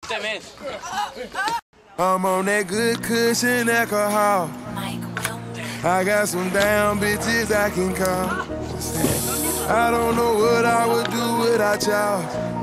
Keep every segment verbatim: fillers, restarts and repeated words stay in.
I'm on that good cushion alcohol. I got some damn bitches I can call. I don't know what I would do without y'all.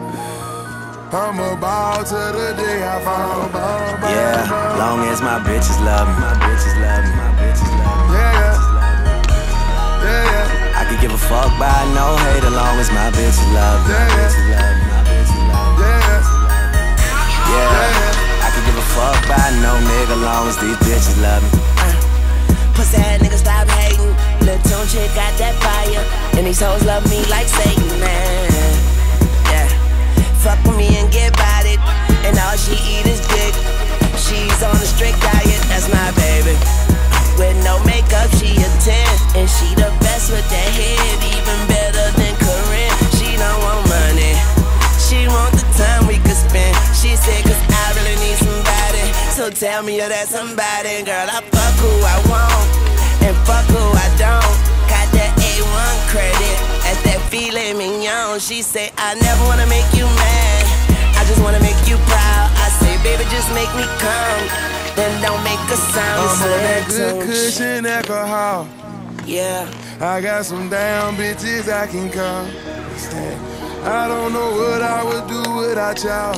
I'm a ball till the day I fall. Ball, ball, yeah, ball. Long as my bitches love me, my bitches love me, my bitches love me. Yeah, yeah, yeah, yeah. I could give a fuck by no hate, as long as my bitches love me, yeah, my bitches love me, my bitches love me. Yeah, yeah, yeah. I could give a fuck by no nigga, long as these bitches love me. Uh, pussy ass nigga, stop hating. Lil' Tune chick got that fire, and these hoes love me like Satan, man. Yeah. Fuck with me and get about it, and all she eat is dick. She's on a strict diet, that's my baby. With no makeup, she a ten, and she the best with that head, even better than Corinne. She don't want money, she want the time we could spend. She said, cause I really need somebody, so tell me you're that somebody. Girl, I fuck who I want, and fuck who I don't. Got that A one credit, at that filet mignon. She say, I never wanna make you mad, I just wanna make you proud. I say, baby, just make me come, then don't make a sound. I'm on that good cushion alcohol. Yeah. I got some damn bitches I can call. I don't know what I would do without y'all.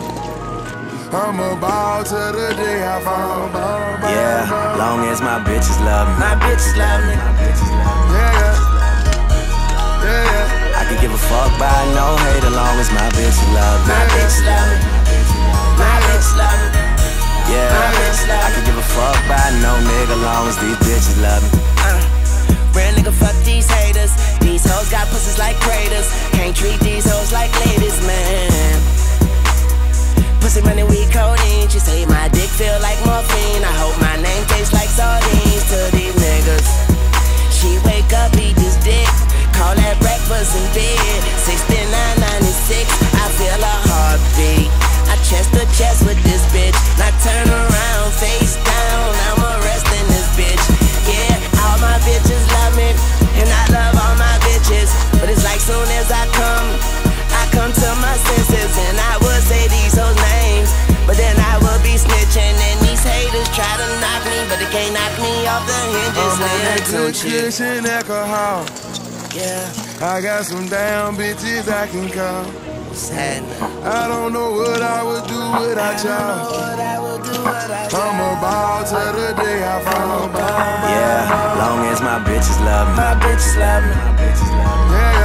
I'm a ball till the day I fall. Ball, ball, yeah, ball. Long as my bitches love me, my bitches love me, my bitches love me. Yeah, yeah, yeah, yeah. I could give a fuck by no hate, as long as my bitches love me, my bitches love me, my bitches love me. Yeah, my bitches love me. I could give a fuck by no nigga, long as these bitches love me. Uh, real nigga, fuck these haters. These hoes got pussies like craters. Can't treat these hoes like ladies, man. Pussy money, weed, codeine. She say my dick feel like morphine. I hope my name tastes like sardines to these niggas. She wake up, eat this dick, call that breakfast in bed. Sixty-nine ninety-six, I feel a heartbeat. I chest to chest with this bitch. Now turn around, face down, I'm arresting this bitch. Yeah, all my bitches love me, and I love all my bitches. But it's like soon as I come, I come to my senses, and I would say these hoes names, but then I would be snitching, and these haters try to knock me, but they can't knock me off the hinges. I'm on that good cushion alcohol. Yeah. I got some damn bitches I can call. Sad. I don't know what I would do without y'all. I'm a ball till the day I fall. Yeah, long as my bitches love me, my bitches love me, my bitches love me. Yeah,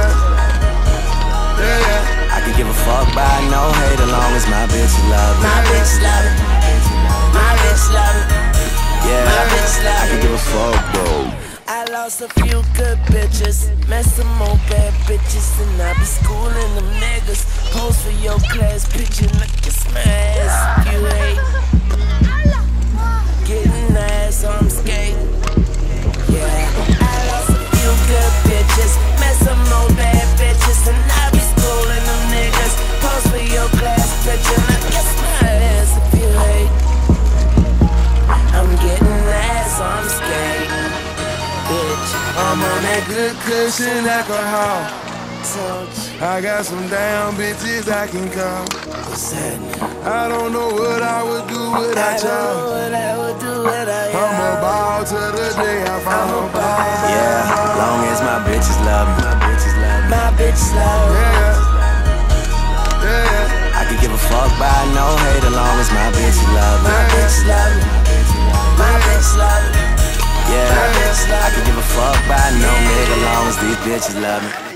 yeah, yeah, yeah. I could give a fuck by no hate, as long as my bitches love me, my bitches love me, my bitches love me. Yeah, my bitches love me. I could give a fuck, bro. I lost a few good bitches, met some more bad bitches, and I be schooling them niggas. Pose for your class picture, look at my ass. You hate getting ass on skating. Yeah, I lost a few good bitches, met some more bad bitches, and I be schooling them niggas. Pose for your class picture, look at my ass. If you hate, I'm getting ass on skating. I'm on that good cushion alcohol. I got some damn bitches I can call. I don't know what I would do without y'all. I'm a ball till the day I fall. Yeah, long as my bitches love me, my bitches love me, my bitches love me. Yeah, yeah, yeah. I could give a fuck by no hate, as long as my bitches love me, my bitches love me, my bitches love me. Yeah, I could give a fuck by no nigga, long as these bitches love me.